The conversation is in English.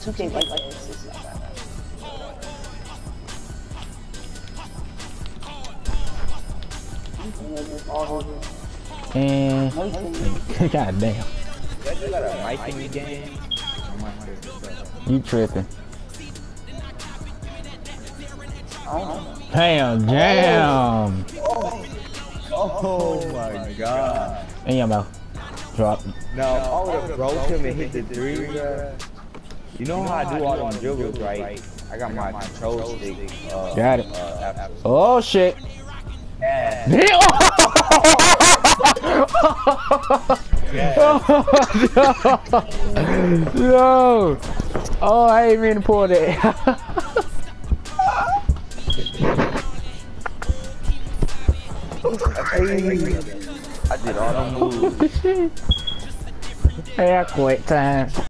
2K like this. It's not that. And god damn. You got a mic in your game? You tripping. Oh. Damn. Oh my god. And your mouth. Drop. No, I would have broke him and hit the three, bro. You know how I do all them dribbles, right? I got my control stick. Got it. Oh shit. Yeah. Yo. Oh, I ain't mean to pull that. I did all the moves. Hey, I quit time.